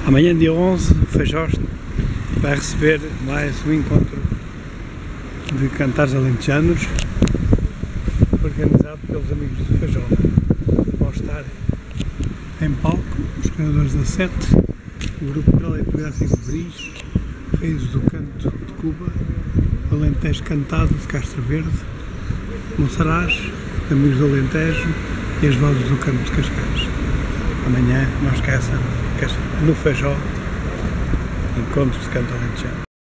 Amanhã, dia 11, o Feijó vai receber mais um encontro de cantares alentejanos organizado pelos amigos do Feijó. Vão estar em palco os Canadores da Sete, o Grupo Coral Etnográfico de Bris, Reis do Canto de Cuba, o Alentejo Cantado de Castro Verde, Monsaraz, Amigos do Alentejo e as Vozes do Canto de Cascais. Amanhã, não esqueçam, no Feijó, encontros de canto alentejano.